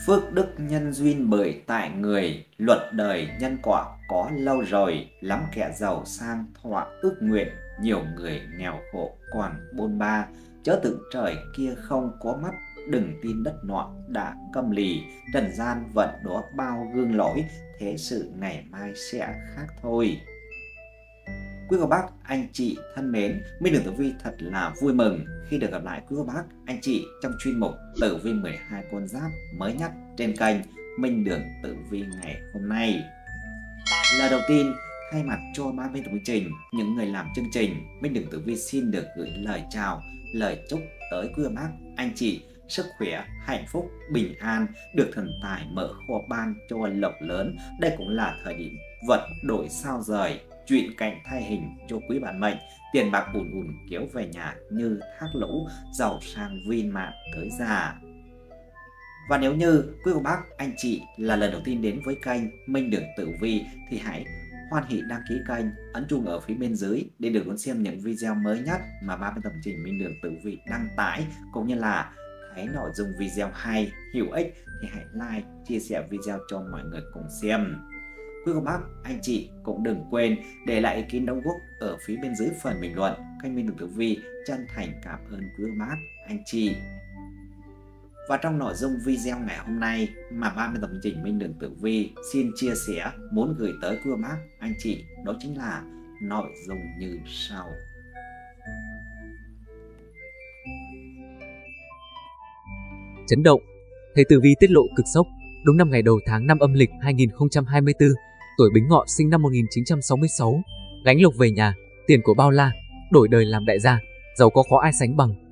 Phước đức nhân duyên bởi tại người, luật đời nhân quả có lâu rồi, lắm kẻ giàu sang thỏa ước nguyện, nhiều người nghèo khổ còn bôn ba. Chớ tưởng trời kia không có mắt, đừng tin đất nọ đã câm lì, trần gian vận đó bao gương lỗi, thế sự ngày mai sẽ khác thôi. Quý cô bác, anh chị thân mến, Minh Đường Tử Vi thật là vui mừng khi được gặp lại quý cô bác, anh chị trong chuyên mục Tử Vi 12 con giáp mới nhất trên kênh Minh Đường Tử Vi ngày hôm nay. Lời đầu tiên, thay mặt cho ban biên tập chương trình, những người làm chương trình, Minh Đường Tử Vi xin được gửi lời chào, lời chúc tới quý cô bác, anh chị sức khỏe, hạnh phúc, bình an, được thần tài mở kho ban cho lộc lớn. Đây cũng là thời điểm vận đổi sao rời, chuyển cảnh thay hình cho quý bản mệnh, tiền bạc ùn ùn kéo về nhà như thác lũ, giàu sang viên mãn tới già. Và nếu như quý cô bác, anh chị là lần đầu tiên đến với kênh Minh Đường Tử Vi thì hãy hoan hỷ đăng ký kênh, ấn chuông ở phía bên dưới để được đón xem những video mới nhất mà ban biên tập chương trình Minh Đường Tử Vi đăng tải, cũng như là thấy nội dung video hay, hữu ích thì hãy like, chia sẻ video cho mọi người cùng xem. Quý cô bác, anh chị cũng đừng quên để lại ý kiến đóng góp ở phía bên dưới phần bình luận. Kênh Minh Đường Tử Vi chân thành cảm ơn quý cô bác, anh chị. Và trong nội dung video ngày hôm nay mà ban biên tập chương trình Minh Đường Tử Vi xin chia sẻ, muốn gửi tới quý cô bác, anh chị, đó chính là nội dung như sau. Chấn động, thầy Tử Vi tiết lộ cực sốc, đúng 5 ngày đầu tháng 5 âm lịch 2024, tuổi Bính Ngọ sinh năm 1966, gánh lộc về nhà, tiền của bao la, đổi đời làm đại gia, giàu có khó ai sánh bằng.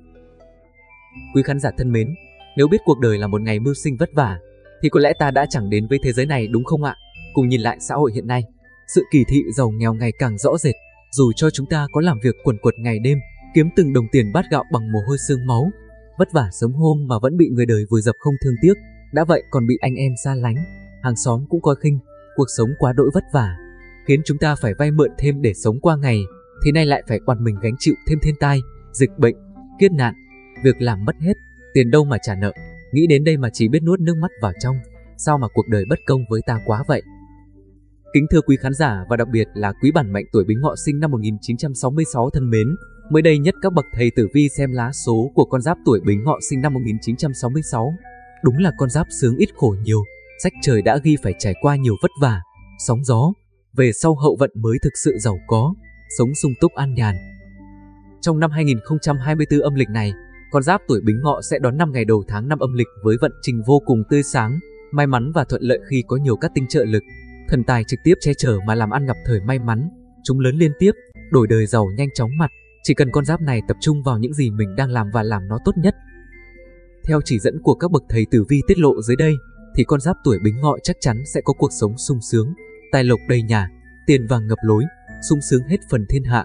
Quý khán giả thân mến, nếu biết cuộc đời là một ngày mưu sinh vất vả, thì có lẽ ta đã chẳng đến với thế giới này đúng không ạ? Cùng nhìn lại xã hội hiện nay, sự kỳ thị giàu nghèo ngày càng rõ rệt, dù cho chúng ta có làm việc quần quật ngày đêm, kiếm từng đồng tiền bát gạo bằng mồ hôi xương máu, vất vả sớm hôm mà vẫn bị người đời vùi dập không thương tiếc, đã vậy còn bị anh em xa lánh, hàng xóm cũng coi khinh, cuộc sống quá đỗi vất vả, khiến chúng ta phải vay mượn thêm để sống qua ngày, thì nay lại phải oằn mình gánh chịu thêm thiên tai, dịch bệnh, kiếp nạn, việc làm mất hết, tiền đâu mà trả nợ, nghĩ đến đây mà chỉ biết nuốt nước mắt vào trong, sao mà cuộc đời bất công với ta quá vậy. Kính thưa quý khán giả và đặc biệt là quý bản mệnh tuổi Bính Ngọ sinh năm 1966 thân mến, mới đây nhất các bậc thầy tử vi xem lá số của con giáp tuổi Bính Ngọ sinh năm 1966. Đúng là con giáp sướng ít khổ nhiều, sách trời đã ghi phải trải qua nhiều vất vả, sóng gió, về sau hậu vận mới thực sự giàu có, sống sung túc an nhàn. Trong năm 2024 âm lịch này, con giáp tuổi Bính Ngọ sẽ đón 5 ngày đầu tháng 5 âm lịch với vận trình vô cùng tươi sáng, may mắn và thuận lợi khi có nhiều các tinh trợ lực, thần tài trực tiếp che chở mà làm ăn gặp thời may mắn, chúng lớn liên tiếp, đổi đời giàu nhanh chóng mặt, chỉ cần con giáp này tập trung vào những gì mình đang làm và làm nó tốt nhất. Theo chỉ dẫn của các bậc thầy tử vi tiết lộ dưới đây, thì con giáp tuổi Bính Ngọ chắc chắn sẽ có cuộc sống sung sướng, tài lộc đầy nhà, tiền vàng ngập lối, sung sướng hết phần thiên hạ.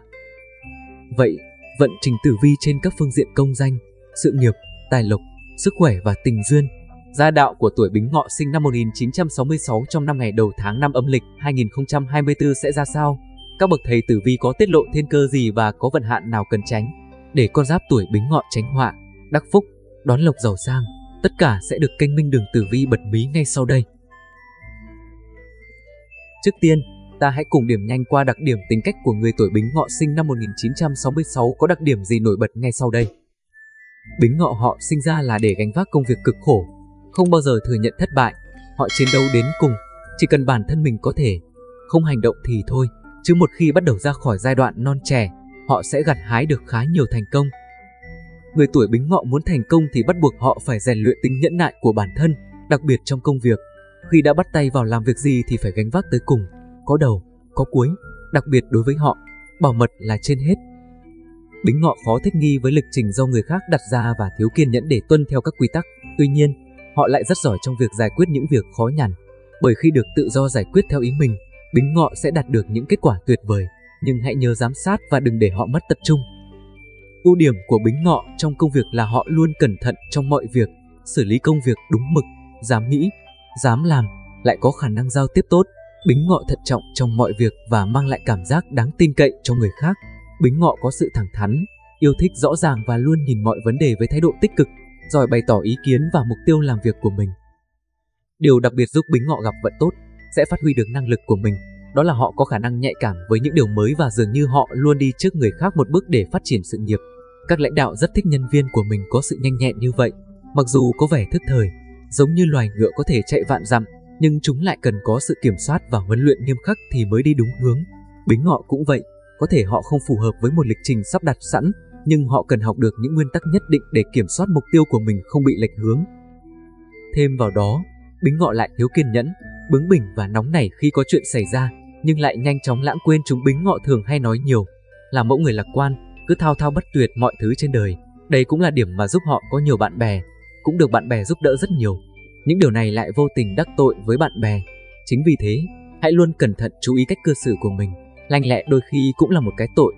Vậy, vận trình tử vi trên các phương diện công danh, sự nghiệp, tài lộc, sức khỏe và tình duyên, gia đạo của tuổi Bính Ngọ sinh năm 1966 trong 5 ngày đầu tháng 5 âm lịch 2024 sẽ ra sao? Các bậc thầy tử vi có tiết lộ thiên cơ gì và có vận hạn nào cần tránh để con giáp tuổi Bính Ngọ tránh họa, đắc phúc, đón lộc giàu sang? Tất cả sẽ được kênh Minh Đường Tử Vi bật mí ngay sau đây. Trước tiên, ta hãy cùng điểm nhanh qua đặc điểm tính cách của người tuổi Bính Ngọ sinh năm 1966 có đặc điểm gì nổi bật ngay sau đây. Bính Ngọ họ sinh ra là để gánh vác công việc cực khổ, không bao giờ thừa nhận thất bại, họ chiến đấu đến cùng, chỉ cần bản thân mình có thể, không hành động thì thôi, chứ một khi bắt đầu ra khỏi giai đoạn non trẻ, họ sẽ gặt hái được khá nhiều thành công. Người tuổi Bính Ngọ muốn thành công thì bắt buộc họ phải rèn luyện tính nhẫn nại của bản thân, đặc biệt trong công việc. Khi đã bắt tay vào làm việc gì thì phải gánh vác tới cùng, có đầu, có cuối, đặc biệt đối với họ, bảo mật là trên hết. Bính Ngọ khó thích nghi với lịch trình do người khác đặt ra và thiếu kiên nhẫn để tuân theo các quy tắc. Tuy nhiên, họ lại rất giỏi trong việc giải quyết những việc khó nhằn. Bởi khi được tự do giải quyết theo ý mình, Bính Ngọ sẽ đạt được những kết quả tuyệt vời. Nhưng hãy nhớ giám sát và đừng để họ mất tập trung. Ưu điểm của Bính Ngọ trong công việc là họ luôn cẩn thận trong mọi việc, xử lý công việc đúng mực, dám nghĩ, dám làm, lại có khả năng giao tiếp tốt. Bính Ngọ thận trọng trong mọi việc và mang lại cảm giác đáng tin cậy cho người khác. Bính Ngọ có sự thẳng thắn, yêu thích rõ ràng và luôn nhìn mọi vấn đề với thái độ tích cực, giỏi bày tỏ ý kiến và mục tiêu làm việc của mình. Điều đặc biệt giúp Bính Ngọ gặp vận tốt sẽ phát huy được năng lực của mình, đó là họ có khả năng nhạy cảm với những điều mới và dường như họ luôn đi trước người khác một bước để phát triển sự nghiệp. Các lãnh đạo rất thích nhân viên của mình có sự nhanh nhẹn như vậy. Mặc dù có vẻ thức thời, giống như loài ngựa có thể chạy vạn dặm, nhưng chúng lại cần có sự kiểm soát và huấn luyện nghiêm khắc thì mới đi đúng hướng. Bính Ngọ cũng vậy, có thể họ không phù hợp với một lịch trình sắp đặt sẵn, nhưng họ cần học được những nguyên tắc nhất định để kiểm soát mục tiêu của mình không bị lệch hướng. Thêm vào đó, Bính Ngọ lại thiếu kiên nhẫn, bướng bỉnh và nóng nảy khi có chuyện xảy ra, nhưng lại nhanh chóng lãng quên chúng. Bính Ngọ thường hay nói nhiều, là mẫu người lạc quan, cứ thao thao bất tuyệt mọi thứ trên đời. Đây cũng là điểm mà giúp họ có nhiều bạn bè, cũng được bạn bè giúp đỡ rất nhiều. Những điều này lại vô tình đắc tội với bạn bè. Chính vì thế, hãy luôn cẩn thận chú ý cách cư xử của mình, lanh lẹ đôi khi cũng là một cái tội.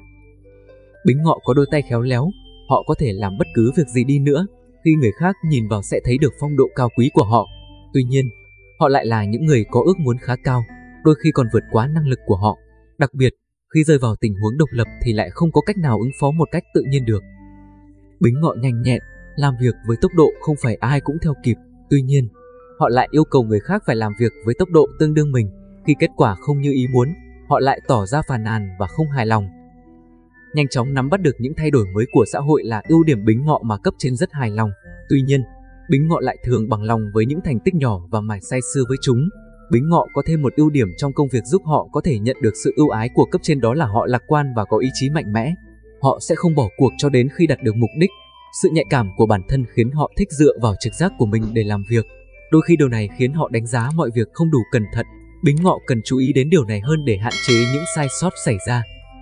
Bính Ngọ có đôi tay khéo léo, họ có thể làm bất cứ việc gì đi nữa, khi người khác nhìn vào sẽ thấy được phong độ cao quý của họ. Tuy nhiên, họ lại là những người có ước muốn khá cao, đôi khi còn vượt quá năng lực của họ. Đặc biệt, khi rơi vào tình huống độc lập thì lại không có cách nào ứng phó một cách tự nhiên được. Bính Ngọ nhanh nhẹn, làm việc với tốc độ không phải ai cũng theo kịp. Tuy nhiên, họ lại yêu cầu người khác phải làm việc với tốc độ tương đương mình. Khi kết quả không như ý muốn, họ lại tỏ ra phàn nàn và không hài lòng. Nhanh chóng nắm bắt được những thay đổi mới của xã hội là ưu điểm Bính Ngọ mà cấp trên rất hài lòng. Tuy nhiên, Bính Ngọ lại thường bằng lòng với những thành tích nhỏ và mải say sưa với chúng. Bính Ngọ có thêm một ưu điểm trong công việc giúp họ có thể nhận được sự ưu ái của cấp trên, đó là họ lạc quan và có ý chí mạnh mẽ. Họ sẽ không bỏ cuộc cho đến khi đạt được mục đích. Sự nhạy cảm của bản thân khiến họ thích dựa vào trực giác của mình để làm việc. Đôi khi điều này khiến họ đánh giá mọi việc không đủ cẩn thận. Bính Ngọ cần chú ý đến điều này hơn để hạn chế những sai sót xảy ra.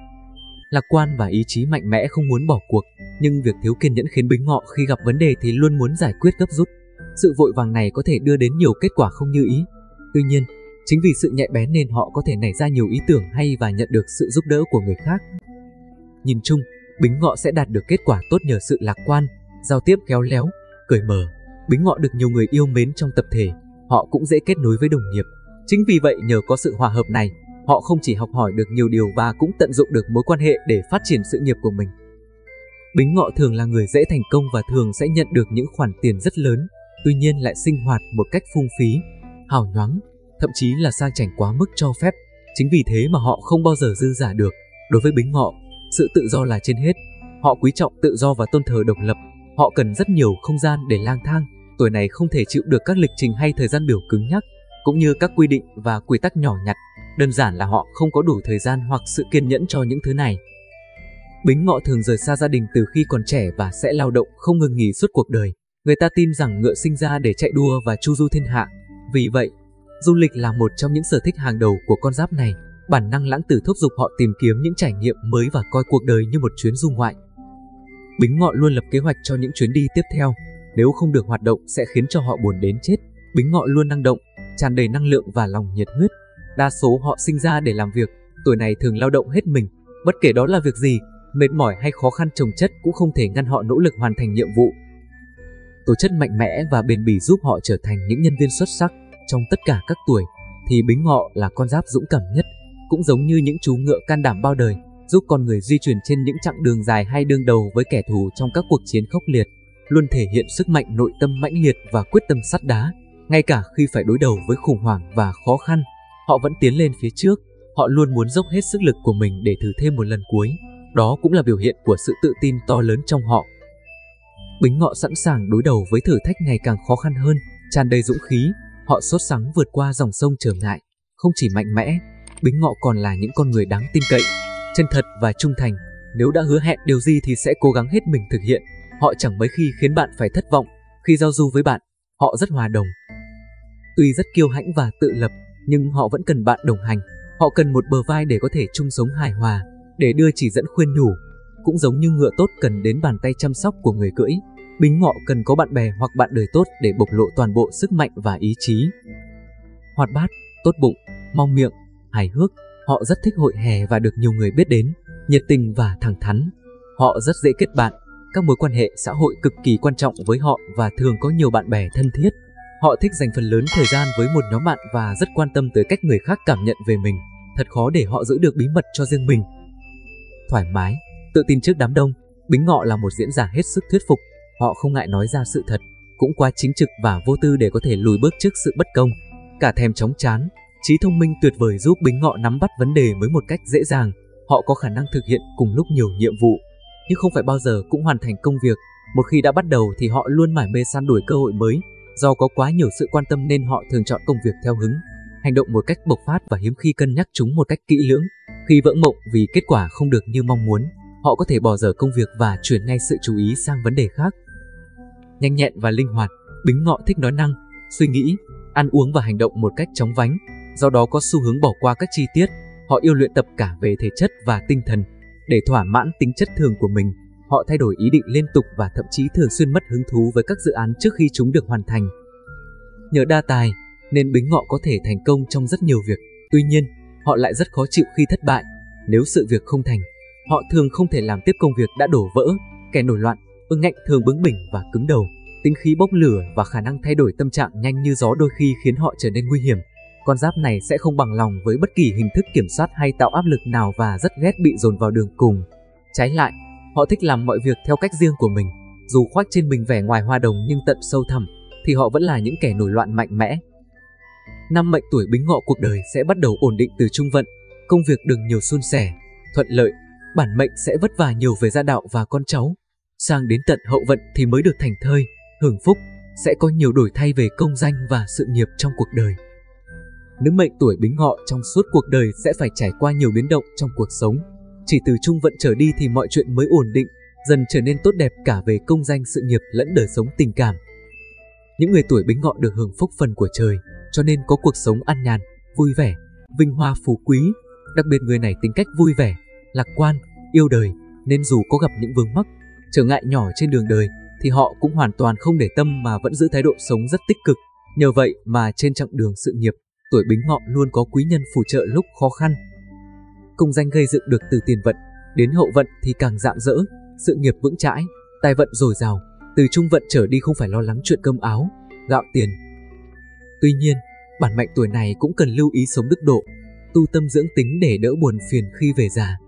Lạc quan và ý chí mạnh mẽ không muốn bỏ cuộc, nhưng việc thiếu kiên nhẫn khiến Bính Ngọ khi gặp vấn đề thì luôn muốn giải quyết gấp rút. Sự vội vàng này có thể đưa đến nhiều kết quả không như ý. Tuy nhiên, chính vì sự nhạy bén nên họ có thể nảy ra nhiều ý tưởng hay và nhận được sự giúp đỡ của người khác. Nhìn chung, Bính Ngọ sẽ đạt được kết quả tốt nhờ sự lạc quan, giao tiếp khéo léo, cởi mở. Bính Ngọ được nhiều người yêu mến trong tập thể, họ cũng dễ kết nối với đồng nghiệp. Chính vì vậy nhờ có sự hòa hợp này, họ không chỉ học hỏi được nhiều điều và cũng tận dụng được mối quan hệ để phát triển sự nghiệp của mình. Bính Ngọ thường là người dễ thành công và thường sẽ nhận được những khoản tiền rất lớn, tuy nhiên lại sinh hoạt một cách phung phí, hào nhoáng, thậm chí là sang chảnh quá mức cho phép. Chính vì thế mà họ không bao giờ dư giả được. Đối với Bính Ngọ, sự tự do là trên hết. Họ quý trọng tự do và tôn thờ độc lập. Họ cần rất nhiều không gian để lang thang. Tuổi này không thể chịu được các lịch trình hay thời gian biểu cứng nhắc, cũng như các quy định và quy tắc nhỏ nhặt. Đơn giản là họ không có đủ thời gian hoặc sự kiên nhẫn cho những thứ này. Bính Ngọ thường rời xa gia đình từ khi còn trẻ và sẽ lao động không ngừng nghỉ suốt cuộc đời. Người ta tin rằng ngựa sinh ra để chạy đua và chu du thiên hạ. Vì vậy, du lịch là một trong những sở thích hàng đầu của con giáp này. Bản năng lãng tử thúc giục họ tìm kiếm những trải nghiệm mới và coi cuộc đời như một chuyến du ngoại. Bính Ngọ luôn lập kế hoạch cho những chuyến đi tiếp theo. Nếu không được hoạt động sẽ khiến cho họ buồn đến chết. Bính Ngọ luôn năng động, tràn đầy năng lượng và lòng nhiệt huyết. Đa số họ sinh ra để làm việc, tuổi này thường lao động hết mình. Bất kể đó là việc gì, mệt mỏi hay khó khăn chồng chất cũng không thể ngăn họ nỗ lực hoàn thành nhiệm vụ. Tố chất mạnh mẽ và bền bỉ giúp họ trở thành những nhân viên xuất sắc. Trong tất cả các tuổi, thì Bính Ngọ là con giáp dũng cảm nhất. Cũng giống như những chú ngựa can đảm bao đời, giúp con người di chuyển trên những chặng đường dài hay đương đầu với kẻ thù trong các cuộc chiến khốc liệt, luôn thể hiện sức mạnh nội tâm mãnh liệt và quyết tâm sắt đá. Ngay cả khi phải đối đầu với khủng hoảng và khó khăn, họ vẫn tiến lên phía trước. Họ luôn muốn dốc hết sức lực của mình để thử thêm một lần cuối. Đó cũng là biểu hiện của sự tự tin to lớn trong họ. Bính Ngọ sẵn sàng đối đầu với thử thách ngày càng khó khăn hơn, tràn đầy dũng khí. Họ sốt sắng vượt qua dòng sông trở ngại. Không chỉ mạnh mẽ, Bính Ngọ còn là những con người đáng tin cậy, chân thật và trung thành. Nếu đã hứa hẹn điều gì thì sẽ cố gắng hết mình thực hiện. Họ chẳng mấy khi khiến bạn phải thất vọng. Khi giao du với bạn, họ rất hòa đồng. Tuy rất kiêu hãnh và tự lập, nhưng họ vẫn cần bạn đồng hành. Họ cần một bờ vai để có thể chung sống hài hòa, để đưa chỉ dẫn khuyên nhủ. Cũng giống như ngựa tốt cần đến bàn tay chăm sóc của người cưỡi, Bính Ngọ cần có bạn bè hoặc bạn đời tốt để bộc lộ toàn bộ sức mạnh và ý chí. Hoạt bát, tốt bụng, mong miệng, hài hước, họ rất thích hội hè và được nhiều người biết đến, nhiệt tình và thẳng thắn. Họ rất dễ kết bạn, các mối quan hệ xã hội cực kỳ quan trọng với họ và thường có nhiều bạn bè thân thiết. Họ thích dành phần lớn thời gian với một nhóm bạn và rất quan tâm tới cách người khác cảm nhận về mình. Thật khó để họ giữ được bí mật cho riêng mình. Thoải mái, tự tin trước đám đông, Bính Ngọ là một diễn giả hết sức thuyết phục. Họ không ngại nói ra sự thật. cũng quá chính trực và vô tư để có thể lùi bước trước sự bất công. Cả thèm chóng chán, trí thông minh tuyệt vời giúp Bính Ngọ nắm bắt vấn đề với một cách dễ dàng. Họ có khả năng thực hiện cùng lúc nhiều nhiệm vụ, nhưng không phải bao giờ cũng hoàn thành công việc. Một khi đã bắt đầu thì họ luôn mải mê săn đuổi cơ hội mới. Do có quá nhiều sự quan tâm nên họ thường chọn công việc theo hứng, hành động một cách bộc phát và hiếm khi cân nhắc chúng một cách kỹ lưỡng. Khi vỡ mộng vì kết quả không được như mong muốn, họ có thể bỏ dở công việc và chuyển ngay sự chú ý sang vấn đề khác. Nhanh nhẹn và linh hoạt, Bính Ngọ thích nói năng, suy nghĩ, ăn uống và hành động một cách chóng vánh, do đó có xu hướng bỏ qua các chi tiết. Họ yêu luyện tập cả về thể chất và tinh thần. Để thỏa mãn tính chất thường của mình, họ thay đổi ý định liên tục và thậm chí thường xuyên mất hứng thú với các dự án trước khi chúng được hoàn thành. Nhờ đa tài nên Bính Ngọ có thể thành công trong rất nhiều việc. Tuy nhiên, họ lại rất khó chịu khi thất bại. Nếu sự việc không thành, họ thường không thể làm tiếp công việc đã đổ vỡ. Kẻ nổi loạn, ương ngạnh thường bướng bỉnh và cứng đầu. Tính khí bốc lửa và khả năng thay đổi tâm trạng nhanh như gió đôi khi khiến họ trở nên nguy hiểm. Con giáp này sẽ không bằng lòng với bất kỳ hình thức kiểm soát hay tạo áp lực nào và rất ghét bị dồn vào đường cùng. Trái lại, họ thích làm mọi việc theo cách riêng của mình. Dù khoác trên mình vẻ ngoài hoa đồng nhưng tận sâu thẳm thì họ vẫn là những kẻ nổi loạn mạnh mẽ. Năm mệnh tuổi Bính Ngọ cuộc đời sẽ bắt đầu ổn định từ trung vận, công việc được nhiều suôn sẻ, thuận lợi, bản mệnh sẽ vất vả nhiều về gia đạo và con cháu. Sang đến tận hậu vận thì mới được thành thơi, hưởng phúc, sẽ có nhiều đổi thay về công danh và sự nghiệp trong cuộc đời. Nữ mệnh tuổi Bính Ngọ trong suốt cuộc đời sẽ phải trải qua nhiều biến động trong cuộc sống. Chỉ từ trung vận trở đi thì mọi chuyện mới ổn định, dần trở nên tốt đẹp cả về công danh sự nghiệp lẫn đời sống tình cảm. Những người tuổi Bính Ngọ được hưởng phúc phần của trời, cho nên có cuộc sống an nhàn, vui vẻ, vinh hoa phú quý. Đặc biệt người này tính cách vui vẻ, lạc quan, yêu đời, nên dù có gặp những vướng mắc, trở ngại nhỏ trên đường đời thì họ cũng hoàn toàn không để tâm mà vẫn giữ thái độ sống rất tích cực. Nhờ vậy mà trên chặng đường sự nghiệp, tuổi Bính Ngọ luôn có quý nhân phù trợ lúc khó khăn. Công danh gây dựng được từ tiền vận, đến hậu vận thì càng rạng rỡ, sự nghiệp vững chãi, tài vận dồi dào. Từ trung vận trở đi không phải lo lắng chuyện cơm áo, gạo tiền. Tuy nhiên, bản mệnh tuổi này cũng cần lưu ý sống đức độ, tu tâm dưỡng tính để đỡ buồn phiền khi về già.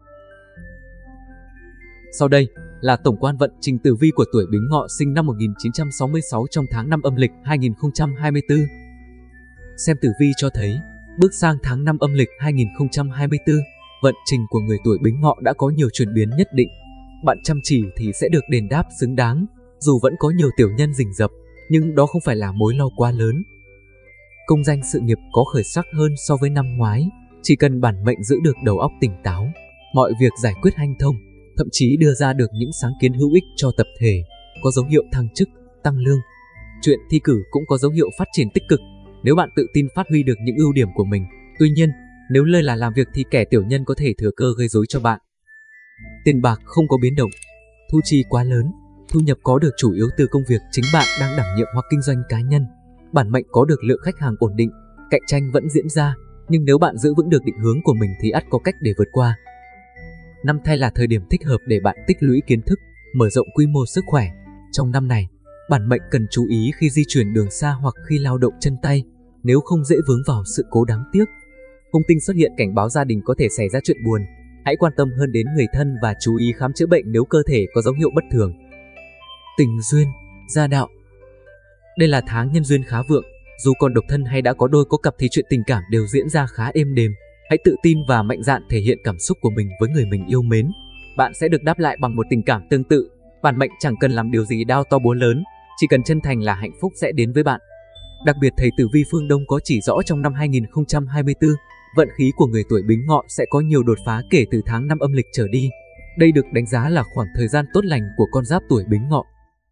Sau đây là tổng quan vận trình tử vi của tuổi Bính Ngọ sinh năm 1966 trong tháng 5 âm lịch 2024. Xem tử vi cho thấy, bước sang tháng 5 âm lịch 2024, vận trình của người tuổi Bính Ngọ đã có nhiều chuyển biến nhất định. Bạn chăm chỉ thì sẽ được đền đáp xứng đáng, dù vẫn có nhiều tiểu nhân rình rập, nhưng đó không phải là mối lo quá lớn. Công danh sự nghiệp có khởi sắc hơn so với năm ngoái, chỉ cần bản mệnh giữ được đầu óc tỉnh táo, mọi việc giải quyết hanh thông, thậm chí đưa ra được những sáng kiến hữu ích cho tập thể, có dấu hiệu thăng chức, tăng lương. Chuyện thi cử cũng có dấu hiệu phát triển tích cực, nếu bạn tự tin phát huy được những ưu điểm của mình. Tuy nhiên, nếu lơ là làm việc thì kẻ tiểu nhân có thể thừa cơ gây rối cho bạn. Tiền bạc không có biến động, thu chi quá lớn, thu nhập có được chủ yếu từ công việc chính bạn đang đảm nhiệm hoặc kinh doanh cá nhân. Bản mệnh có được lượng khách hàng ổn định, cạnh tranh vẫn diễn ra, nhưng nếu bạn giữ vững được định hướng của mình thì ắt có cách để vượt qua. Năm Thay là thời điểm thích hợp để bạn tích lũy kiến thức, mở rộng quy mô sức khỏe. Trong năm này, bản mệnh cần chú ý khi di chuyển đường xa hoặc khi lao động chân tay, nếu không dễ vướng vào sự cố đáng tiếc. Hung tinh xuất hiện cảnh báo gia đình có thể xảy ra chuyện buồn. Hãy quan tâm hơn đến người thân và chú ý khám chữa bệnh nếu cơ thể có dấu hiệu bất thường. Tình duyên, gia đạo. Đây là tháng nhân duyên khá vượng, dù còn độc thân hay đã có đôi có cặp thì chuyện tình cảm đều diễn ra khá êm đềm. Hãy tự tin và mạnh dạn thể hiện cảm xúc của mình với người mình yêu mến. Bạn sẽ được đáp lại bằng một tình cảm tương tự. Bản mệnh chẳng cần làm điều gì đao to búa lớn, chỉ cần chân thành là hạnh phúc sẽ đến với bạn. Đặc biệt thầy tử vi Phương Đông có chỉ rõ trong năm 2024, vận khí của người tuổi Bính Ngọ sẽ có nhiều đột phá kể từ tháng 5 âm lịch trở đi. Đây được đánh giá là khoảng thời gian tốt lành của con giáp tuổi Bính Ngọ.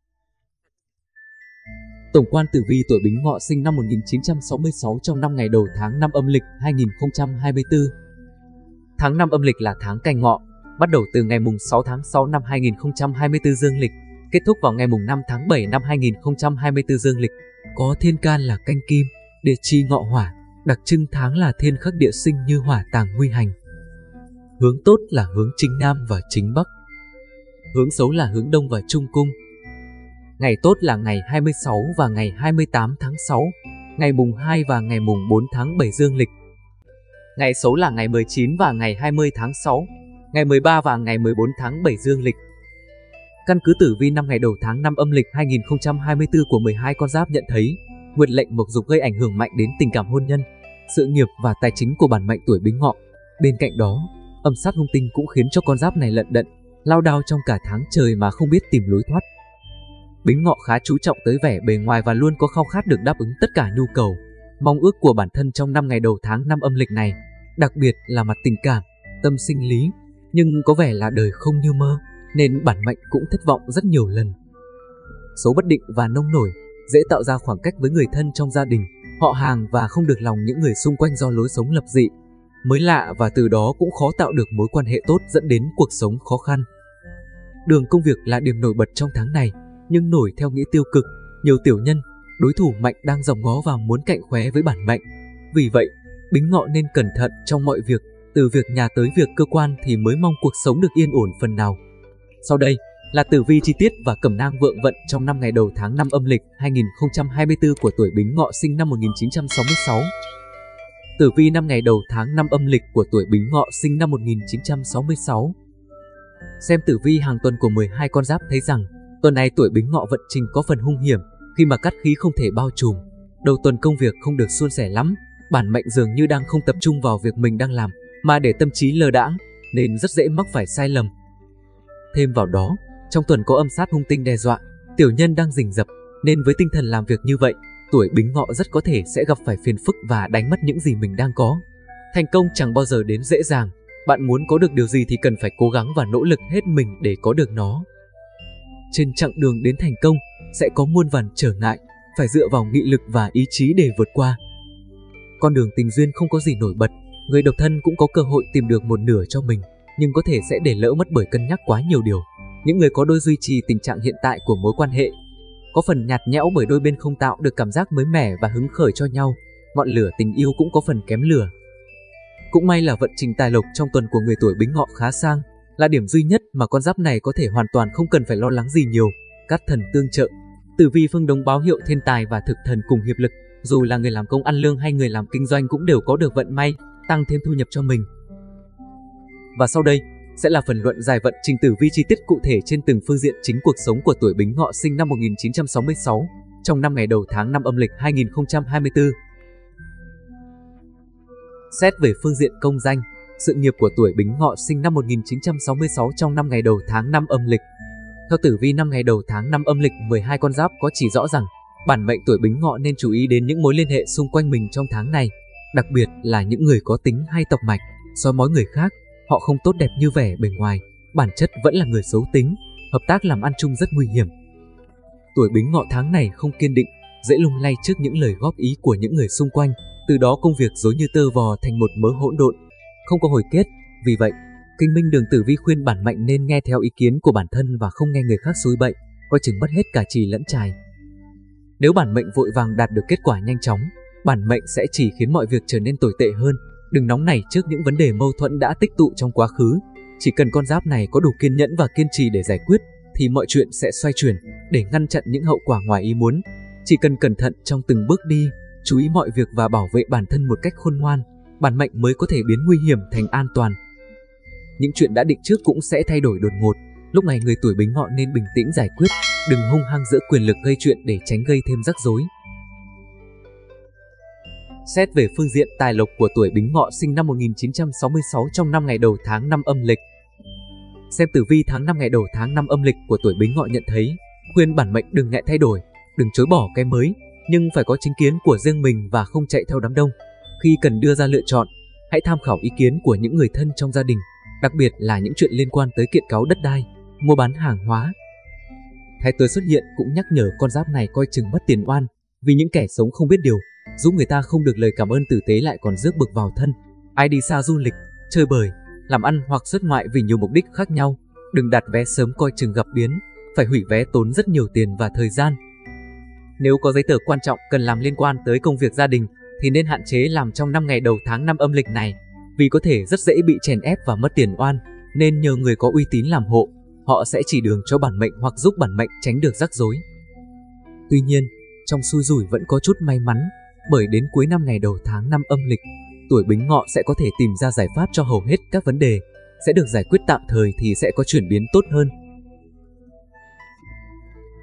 Tổng quan tử vi tuổi Bính Ngọ sinh năm 1966 trong 5 ngày đầu tháng 5 âm lịch 2024. Tháng 5 âm lịch là tháng Canh Ngọ, bắt đầu từ ngày mùng 6 tháng 6 năm 2024 dương lịch, kết thúc vào ngày mùng 5 tháng 7 năm 2024 dương lịch. Có thiên can là Canh Kim, địa chi Ngọ Hỏa, đặc trưng tháng là thiên khắc địa sinh như hỏa tàng nguy hành. Hướng tốt là hướng chính Nam và chính Bắc. Hướng xấu là hướng Đông và Trung Cung. Ngày tốt là ngày 26 và ngày 28 tháng 6, ngày mùng 2 và ngày mùng 4 tháng 7 dương lịch. Ngày xấu là ngày 19 và ngày 20 tháng 6, ngày 13 và ngày 14 tháng 7 dương lịch. Căn cứ tử vi 5 ngày đầu tháng 5 âm lịch 2024 của 12 con giáp nhận thấy, nguyệt lệnh mộc dục gây ảnh hưởng mạnh đến tình cảm hôn nhân, sự nghiệp và tài chính của bản mệnh tuổi Bính Ngọ. Bên cạnh đó, âm sát hung tinh cũng khiến cho con giáp này lận đận, lao đao trong cả tháng trời mà không biết tìm lối thoát. Bính Ngọ khá chú trọng tới vẻ bề ngoài và luôn có khao khát được đáp ứng tất cả nhu cầu, mong ước của bản thân trong 5 ngày đầu tháng 5 âm lịch này, đặc biệt là mặt tình cảm, tâm sinh lý, nhưng có vẻ là đời không như mơ, nên bản mệnh cũng thất vọng rất nhiều lần. Số bất định và nông nổi, dễ tạo ra khoảng cách với người thân trong gia đình, họ hàng và không được lòng những người xung quanh do lối sống lập dị, mới lạ và từ đó cũng khó tạo được mối quan hệ tốt dẫn đến cuộc sống khó khăn. Đường công việc là điểm nổi bật trong tháng này, nhưng nổi theo nghĩa tiêu cực, nhiều tiểu nhân, đối thủ mạnh đang dòm ngó và muốn cạnh khóe với bản mệnh. Vì vậy, Bính Ngọ nên cẩn thận trong mọi việc, từ việc nhà tới việc cơ quan thì mới mong cuộc sống được yên ổn phần nào. Sau đây là tử vi chi tiết và cẩm nang vượng vận trong 5 ngày đầu tháng 5 âm lịch 2024 của tuổi Bính Ngọ sinh năm 1966. Tử vi 5 ngày đầu tháng 5 âm lịch của tuổi Bính Ngọ sinh năm 1966. Xem tử vi hàng tuần của 12 con giáp thấy rằng, tuần này tuổi Bính Ngọ vận trình có phần hung hiểm khi mà cát khí không thể bao trùm. Đầu tuần công việc không được suôn sẻ lắm, bản mệnh dường như đang không tập trung vào việc mình đang làm, mà để tâm trí lơ đãng, nên rất dễ mắc phải sai lầm. Thêm vào đó, trong tuần có âm sát hung tinh đe dọa, tiểu nhân đang rình rập, nên với tinh thần làm việc như vậy, tuổi Bính Ngọ rất có thể sẽ gặp phải phiền phức và đánh mất những gì mình đang có. Thành công chẳng bao giờ đến dễ dàng, bạn muốn có được điều gì thì cần phải cố gắng và nỗ lực hết mình để có được nó. Trên chặng đường đến thành công, sẽ có muôn vàn trở ngại, phải dựa vào nghị lực và ý chí để vượt qua. Con đường tình duyên không có gì nổi bật, người độc thân cũng có cơ hội tìm được một nửa cho mình, nhưng có thể sẽ để lỡ mất bởi cân nhắc quá nhiều điều. Những người có đôi duy trì tình trạng hiện tại của mối quan hệ có phần nhạt nhẽo bởi đôi bên không tạo được cảm giác mới mẻ và hứng khởi cho nhau, ngọn lửa tình yêu cũng có phần kém lửa. Cũng may là vận trình tài lộc trong tuần của người tuổi Bính Ngọ khá sang, là điểm duy nhất mà con giáp này có thể hoàn toàn không cần phải lo lắng gì nhiều. Các thần tương trợ, tử vi phương Đông báo hiệu thiên tài và thực thần cùng hiệp lực, dù là người làm công ăn lương hay người làm kinh doanh cũng đều có được vận may, tăng thêm thu nhập cho mình. Và sau đây sẽ là phần luận giải vận trình tử vi chi tiết cụ thể trên từng phương diện chính cuộc sống của tuổi Bính Ngọ sinh năm 1966 trong 5 ngày đầu tháng 5 âm lịch 2024. Xét về phương diện công danh, sự nghiệp của tuổi Bính Ngọ sinh năm 1966 trong 5 ngày đầu tháng 5 âm lịch. Theo tử vi 5 ngày đầu tháng 5 âm lịch, 12 con giáp có chỉ rõ rằng bản mệnh tuổi Bính Ngọ nên chú ý đến những mối liên hệ xung quanh mình trong tháng này, đặc biệt là những người có tính hay tọc mạch, soi mói người khác. Họ không tốt đẹp như vẻ bề ngoài, bản chất vẫn là người xấu tính, hợp tác làm ăn chung rất nguy hiểm. Tuổi Bính Ngọ tháng này không kiên định, dễ lung lay trước những lời góp ý của những người xung quanh, từ đó công việc rối như tơ vò thành một mớ hỗn độn, không có hồi kết. Vì vậy, Kinh Minh Đường tử vi khuyên bản mệnh nên nghe theo ý kiến của bản thân và không nghe người khác xúi bậy, coi chừng mất hết cả chì lẫn chài. Nếu bản mệnh vội vàng đạt được kết quả nhanh chóng, bản mệnh sẽ chỉ khiến mọi việc trở nên tồi tệ hơn. Đừng nóng nảy trước những vấn đề mâu thuẫn đã tích tụ trong quá khứ. Chỉ cần con giáp này có đủ kiên nhẫn và kiên trì để giải quyết, thì mọi chuyện sẽ xoay chuyển để ngăn chặn những hậu quả ngoài ý muốn. Chỉ cần cẩn thận trong từng bước đi, chú ý mọi việc và bảo vệ bản thân một cách khôn ngoan, bản mệnh mới có thể biến nguy hiểm thành an toàn. Những chuyện đã định trước cũng sẽ thay đổi đột ngột. Lúc này người tuổi Bính Ngọ nên bình tĩnh giải quyết, đừng hung hăng giữa quyền lực gây chuyện để tránh gây thêm rắc rối. Xét về phương diện tài lộc của tuổi Bính Ngọ sinh năm 1966 trong 5 ngày đầu tháng 5 âm lịch. Xem tử vi tháng 5 ngày đầu tháng 5 âm lịch của tuổi Bính Ngọ nhận thấy, khuyên bản mệnh đừng ngại thay đổi, đừng chối bỏ cái mới, nhưng phải có chính kiến của riêng mình và không chạy theo đám đông. Khi cần đưa ra lựa chọn, hãy tham khảo ý kiến của những người thân trong gia đình, đặc biệt là những chuyện liên quan tới kiện cáo đất đai, mua bán hàng hóa. Thái Tuế xuất hiện cũng nhắc nhở con giáp này coi chừng mất tiền oan, vì những kẻ sống không biết điều, giúp người ta không được lời cảm ơn tử tế lại còn rước bực vào thân. Ai đi xa du lịch, chơi bời, làm ăn hoặc xuất ngoại vì nhiều mục đích khác nhau, đừng đặt vé sớm coi chừng gặp biến, phải hủy vé tốn rất nhiều tiền và thời gian. Nếu có giấy tờ quan trọng cần làm liên quan tới công việc gia đình thì nên hạn chế làm trong 5 ngày đầu tháng 5 âm lịch này, vì có thể rất dễ bị chèn ép và mất tiền oan, nên nhờ người có uy tín làm hộ, họ sẽ chỉ đường cho bản mệnh hoặc giúp bản mệnh tránh được rắc rối. Tuy nhiên, trong xui rủi vẫn có chút may mắn, bởi đến cuối 5 ngày đầu tháng 5 âm lịch, tuổi Bính Ngọ sẽ có thể tìm ra giải pháp cho hầu hết các vấn đề, sẽ được giải quyết tạm thời thì sẽ có chuyển biến tốt hơn.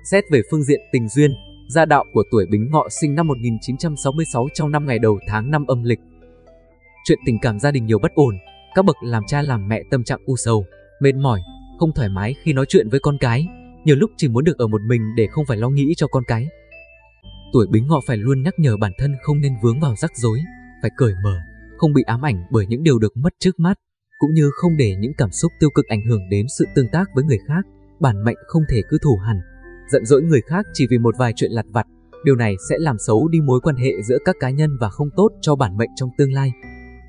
Xét về phương diện tình duyên, gia đạo của tuổi Bính Ngọ sinh năm 1966 trong 5 ngày đầu tháng 5 âm lịch. Chuyện tình cảm gia đình nhiều bất ổn, các bậc làm cha làm mẹ tâm trạng u sầu, mệt mỏi, không thoải mái khi nói chuyện với con cái, nhiều lúc chỉ muốn được ở một mình để không phải lo nghĩ cho con cái. Tuổi Bính Ngọ phải luôn nhắc nhở bản thân không nên vướng vào rắc rối, phải cởi mở, không bị ám ảnh bởi những điều được mất trước mắt, cũng như không để những cảm xúc tiêu cực ảnh hưởng đến sự tương tác với người khác. Bản mệnh không thể cứ thù hằn, giận dỗi người khác chỉ vì một vài chuyện lặt vặt, điều này sẽ làm xấu đi mối quan hệ giữa các cá nhân và không tốt cho bản mệnh trong tương lai.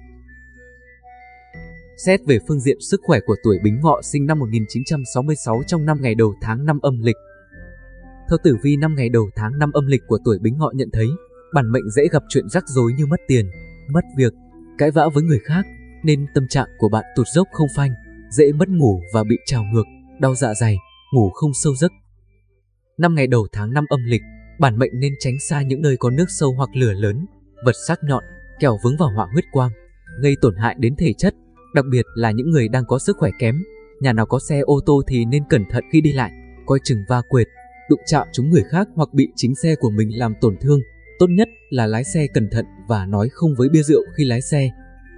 Xét về phương diện sức khỏe của tuổi Bính Ngọ sinh năm 1966 trong 5 ngày đầu tháng 5 âm lịch. Theo tử vi 5 ngày đầu tháng 5 âm lịch của tuổi Bính Ngọ nhận thấy, bản mệnh dễ gặp chuyện rắc rối như mất tiền, mất việc, cãi vã với người khác, nên tâm trạng của bạn tụt dốc không phanh, dễ mất ngủ và bị trào ngược, đau dạ dày, ngủ không sâu giấc. 5 ngày đầu tháng 5 âm lịch, bản mệnh nên tránh xa những nơi có nước sâu hoặc lửa lớn, vật sắc nhọn, kẻo vướng vào họa huyết quang, gây tổn hại đến thể chất, đặc biệt là những người đang có sức khỏe kém. Nhà nào có xe ô tô thì nên cẩn thận khi đi lại, coi chừng va quệt, đụng chạm trúng người khác hoặc bị chính xe của mình làm tổn thương. Tốt nhất là lái xe cẩn thận và nói không với bia rượu khi lái xe.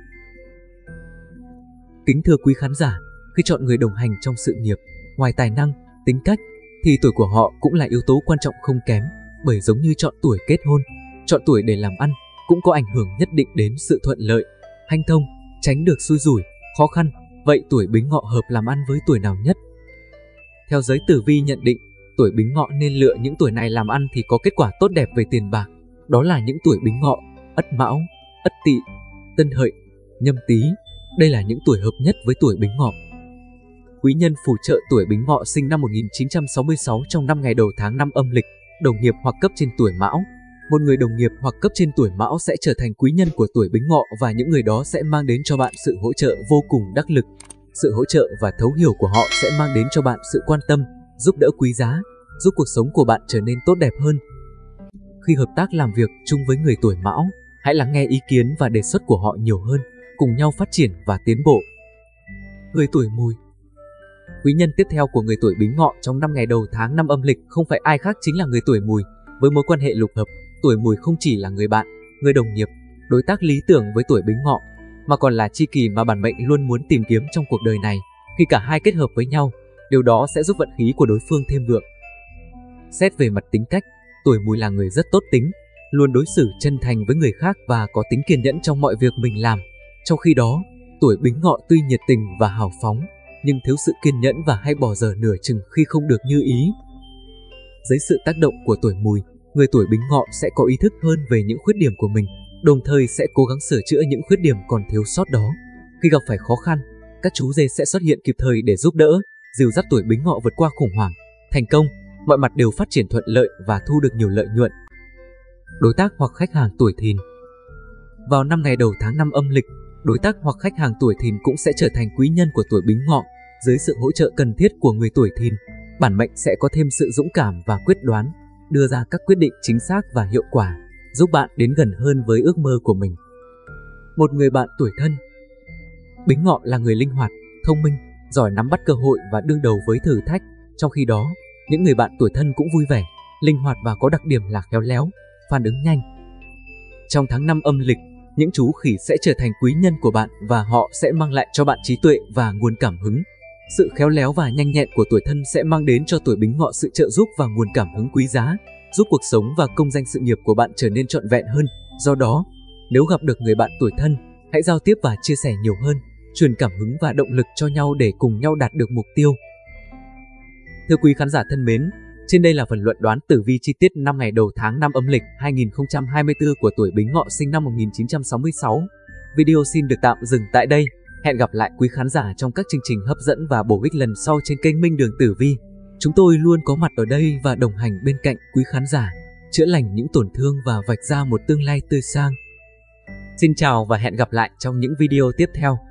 Kính thưa quý khán giả, khi chọn người đồng hành trong sự nghiệp, ngoài tài năng, tính cách, thì tuổi của họ cũng là yếu tố quan trọng không kém, bởi giống như chọn tuổi kết hôn, chọn tuổi để làm ăn cũng có ảnh hưởng nhất định đến sự thuận lợi, hanh thông, tránh được xui rủi, khó khăn. Vậy tuổi Bính Ngọ hợp làm ăn với tuổi nào nhất? Theo giới tử vi nhận định, tuổi Bính Ngọ nên lựa những tuổi này làm ăn thì có kết quả tốt đẹp về tiền bạc. Đó là những tuổi Bính Ngọ, Ất Mão, Ất Tỵ, Tân Hợi, Nhâm Tý. Đây là những tuổi hợp nhất với tuổi Bính Ngọ. Quý nhân phù trợ tuổi Bính Ngọ sinh năm 1966 trong 5 ngày đầu tháng 5 âm lịch, đồng nghiệp hoặc cấp trên tuổi Mão. Một người đồng nghiệp hoặc cấp trên tuổi Mão sẽ trở thành quý nhân của tuổi Bính Ngọ và những người đó sẽ mang đến cho bạn sự hỗ trợ vô cùng đắc lực. Sự hỗ trợ và thấu hiểu của họ sẽ mang đến cho bạn sự quan tâm, giúp đỡ quý giá, giúp cuộc sống của bạn trở nên tốt đẹp hơn. Khi hợp tác làm việc chung với người tuổi Mão, hãy lắng nghe ý kiến và đề xuất của họ nhiều hơn, cùng nhau phát triển và tiến bộ. Người tuổi Mùi. Quý nhân tiếp theo của người tuổi Bính Ngọ trong 5 ngày đầu tháng 5 âm lịch không phải ai khác chính là người tuổi Mùi. Với mối quan hệ lục hợp, tuổi Mùi không chỉ là người bạn, người đồng nghiệp, đối tác lý tưởng với tuổi Bính Ngọ, mà còn là tri kỷ mà bản mệnh luôn muốn tìm kiếm trong cuộc đời này. Khi cả hai kết hợp với nhau, điều đó sẽ giúp vận khí của đối phương thêm vượng. Xét về mặt tính cách, tuổi Mùi là người rất tốt tính, luôn đối xử chân thành với người khác và có tính kiên nhẫn trong mọi việc mình làm. Trong khi đó, tuổi Bính Ngọ tuy nhiệt tình và hào phóng, nhưng thiếu sự kiên nhẫn và hay bỏ dở nửa chừng khi không được như ý. Dưới sự tác động của tuổi Mùi, người tuổi Bính Ngọ sẽ có ý thức hơn về những khuyết điểm của mình, đồng thời sẽ cố gắng sửa chữa những khuyết điểm còn thiếu sót đó. Khi gặp phải khó khăn, các chú dê sẽ xuất hiện kịp thời để giúp đỡ, dìu dắt tuổi Bính Ngọ vượt qua khủng hoảng, thành công, mọi mặt đều phát triển thuận lợi và thu được nhiều lợi nhuận. Đối tác hoặc khách hàng tuổi Thìn. Vào 5 ngày đầu tháng 5 âm lịch, đối tác hoặc khách hàng tuổi Thìn cũng sẽ trở thành quý nhân của tuổi Bính Ngọ. Dưới sự hỗ trợ cần thiết của người tuổi Thìn, bản mệnh sẽ có thêm sự dũng cảm và quyết đoán, đưa ra các quyết định chính xác và hiệu quả, giúp bạn đến gần hơn với ước mơ của mình. Một người bạn tuổi Thân. Bính Ngọ là người linh hoạt, thông minh, giỏi nắm bắt cơ hội và đương đầu với thử thách. Trong khi đó, những người bạn tuổi Thân cũng vui vẻ, linh hoạt và có đặc điểm là khéo léo, phản ứng nhanh. Trong tháng 5 âm lịch, những chú khỉ sẽ trở thành quý nhân của bạn và họ sẽ mang lại cho bạn trí tuệ và nguồn cảm hứng. Sự khéo léo và nhanh nhẹn của tuổi Thân sẽ mang đến cho tuổi Bính Ngọ sự trợ giúp và nguồn cảm hứng quý giá, giúp cuộc sống và công danh sự nghiệp của bạn trở nên trọn vẹn hơn. Do đó, nếu gặp được người bạn tuổi Thân, hãy giao tiếp và chia sẻ nhiều hơn, truyền cảm hứng và động lực cho nhau để cùng nhau đạt được mục tiêu. Thưa quý khán giả thân mến, trên đây là phần luận đoán tử vi chi tiết 5 ngày đầu tháng 5 âm lịch 2024 của tuổi Bính Ngọ sinh năm 1966. Video xin được tạm dừng tại đây. Hẹn gặp lại quý khán giả trong các chương trình hấp dẫn và bổ ích lần sau trên kênh Minh Đường Tử Vi. Chúng tôi luôn có mặt ở đây và đồng hành bên cạnh quý khán giả, chữa lành những tổn thương và vạch ra một tương lai tươi sang. Xin chào và hẹn gặp lại trong những video tiếp theo.